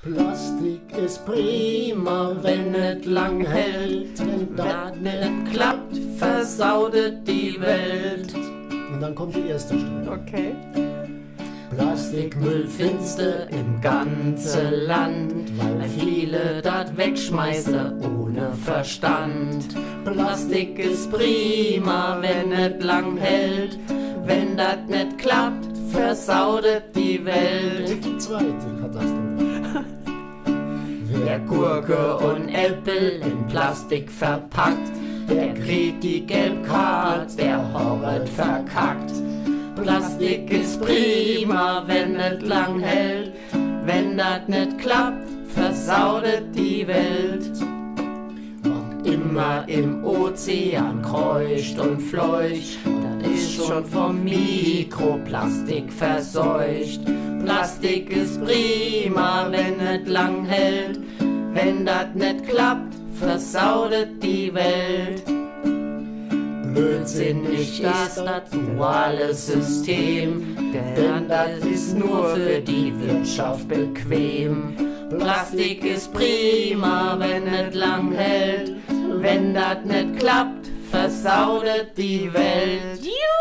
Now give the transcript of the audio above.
Plastik ist prima, wenn es lang hält. Wenn das nicht klappt, versaudet die Welt. Und dann kommt die erste Stelle. Okay. Plastikmüll findste im ganzen Land, weil viele das wegschmeißen ohne Verstand. Plastik ist prima, wenn es lang hält. Wenn das nicht klappt, versaudet die Welt. Die zweite Katastrophe. Wer Gurke und Äpfel in Plastik verpackt, der kriegt die Gelbkarte, der horret verkackt. Plastik ist prima, wenn es lang hält. Wenn das nicht klappt, versaudet die Welt. Und immer im Ozean kreucht und fleucht, das ist schon vom Mikroplastik verseucht. Plastik ist prima, wenn es lang hält. Wenn das nicht klappt, versaudet die Welt. Blödsinnig ist das duale System, denn das ist nur für die Wirtschaft bequem. Plastik ist prima, wenn es lang hält. Wenn das nicht klappt, versaudet die Welt.